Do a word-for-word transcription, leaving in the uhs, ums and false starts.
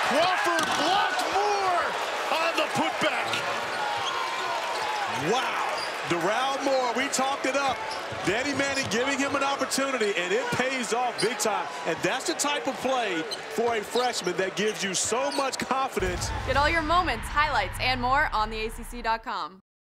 Crawford blocked Moore on the putback. Wow. Doral Moore, we talked it up. Danny Manning giving him an opportunity, and it pays off big time. And that's the type of play for a freshman that gives you so much confidence. Get all your moments, highlights, and more on the A C C dot com.